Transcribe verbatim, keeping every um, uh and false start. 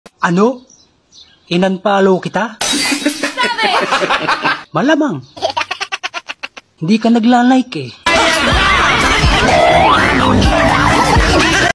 Ano? Inunfollow kita? Malamang. Hindi ka nagla-like eh.